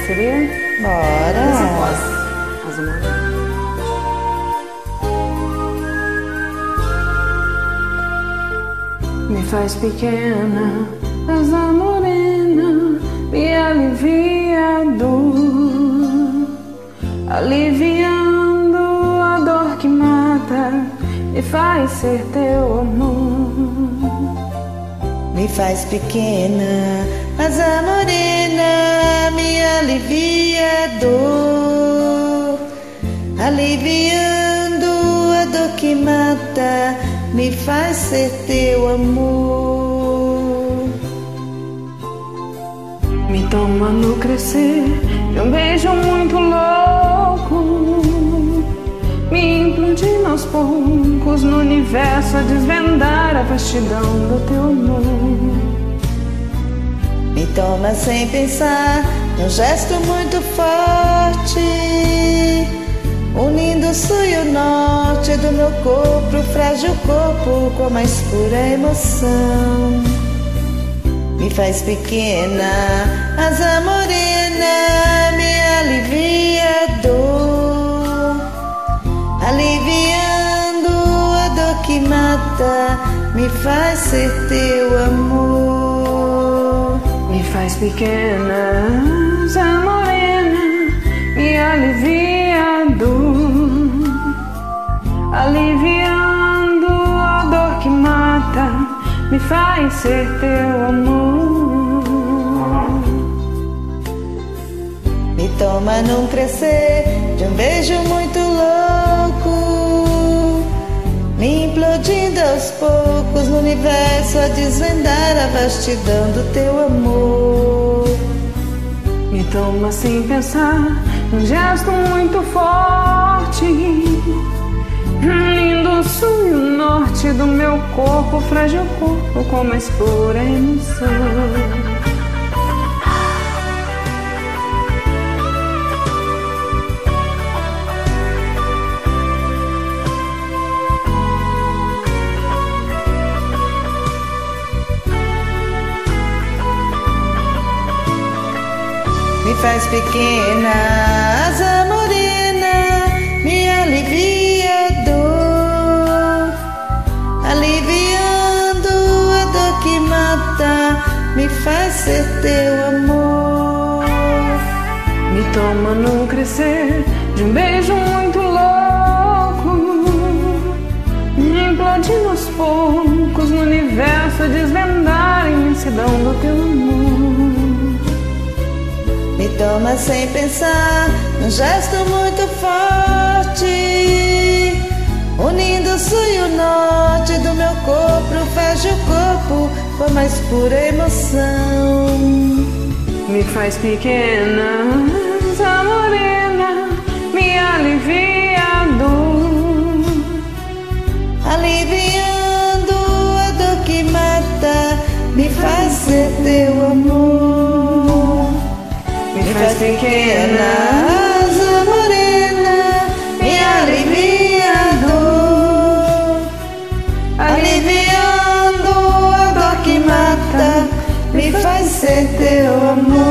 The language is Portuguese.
parceria? Bora! Asa Morena. Me faz pequena, asa morena, me alivia a dor, aliviando a dor que mata, me faz ser teu amor. Me faz pequena, asa morena, me alivia a dor, aliviando a dor que mata, me faz ser teu amor. Me toma no crescer de um beijo muito louco, me implodindo aos poucos no universo a desvendar a vastidão do teu amor. Me toma sem pensar, num gesto muito forte, unindo o sul e o norte do meu corpo, frágil corpo, com a mais pura emoção. Me faz pequena, asa morena, me alivia a dor, aliviando a dor que mata, me faz ser teu amor. Me faz pequena, asa morena, me alivia a dor, aliviando a dor que mata, me faz ser teu amor. Me toma num crescer de um beijo muito louco, me implodindo aos poucos no universo a desvendar a vastidão do teu amor. Me toma sem pensar, num gesto muito forte, unindo o sul e o norte do meu corpo, frágil corpo, com a mais pura emoção. Me faz pequena, asa morena, me alivia a dor, aliviando a dor que mata, me faz ser teu amor. Me toma no crescer de um beijo muito louco, me implodindo aos poucos no universo a desvendar a imensidão do teu amor. Me toma sem pensar, num gesto muito forte, unindo o sul e o norte do meu corpo, frágil corpo, com a mais pura emoção. Me faz pequena, asa morena, me alivia a dor, aliviando a dor que mata, me faz ser teu amor. Me faz pequena, asa morena, me alivia a dor, aliviando a dor que mata, me faz ser teu amor.